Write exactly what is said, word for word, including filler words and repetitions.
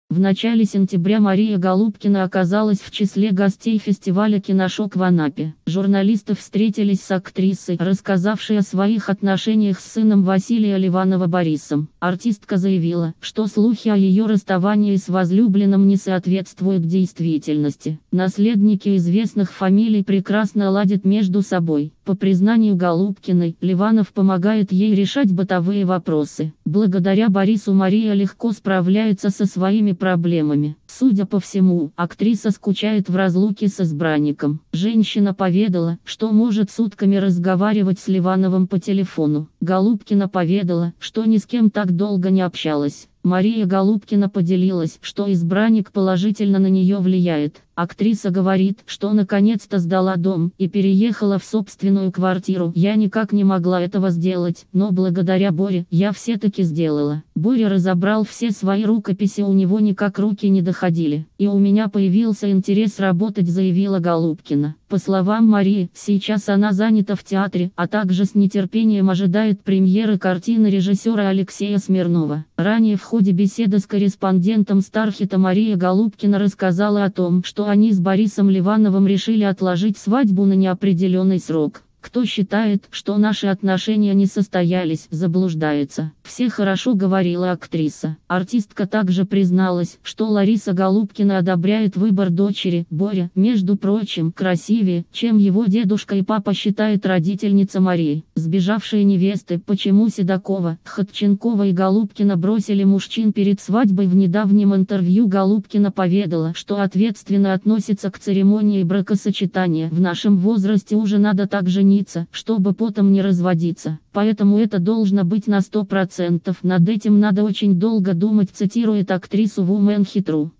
В начале сентября Мария Голубкина оказалась в числе гостей фестиваля «Киношок» в Анапе. Журналисты встретились с актрисой, рассказавшей о своих отношениях с сыном Василия Ливанова Борисом. Артистка заявила, что слухи о ее расставании с возлюбленным не соответствуют действительности. Наследники известных фамилий прекрасно ладят между собой. По признанию Голубкиной, Ливанов помогает ей решать бытовые вопросы. Благодаря Борису Мария легко справляется со своими проблемами. Судя по всему, актриса скучает в разлуке с избранником. Женщина поведала, что может сутками разговаривать с Ливановым по телефону. Голубкина поведала, что ни с кем так долго не общалась. Мария Голубкина поделилась, что избранник положительно на нее влияет. Актриса говорит, что наконец-то сдала дом и переехала в собственную квартиру. «Я никак не могла этого сделать, но благодаря Боре я все-таки сделала. Боря разобрал все свои рукописи, у него никак руки не доходили. И у меня появился интерес работать», заявила Голубкина. По словам Марии, сейчас она занята в театре, а также с нетерпением ожидает премьеры картины режиссера Алексея Смирнова. Ранее в ходе беседы с корреспондентом Стархита Мария Голубкина рассказала о том, что они с Борисом Ливановым решили отложить свадьбу на неопределенный срок. «Кто считает, что наши отношения не состоялись, заблуждается. Все хорошо», — говорила актриса. Артистка также призналась, что Лариса Голубкина одобряет выбор дочери. Боря, между прочим, красивее, чем его дедушка и папа, считает родительница Марии. Сбежавшие невесты, почему Седокова, Ходченкова и Голубкина бросили мужчин перед свадьбой. В недавнем интервью Голубкина поведала, что ответственно относится к церемонии бракосочетания. «В нашем возрасте уже надо так жениться, чтобы потом не разводиться. Поэтому это должно быть на сто процентов. Над этим надо очень долго думать», цитирует актрису Woman Hit точка ру.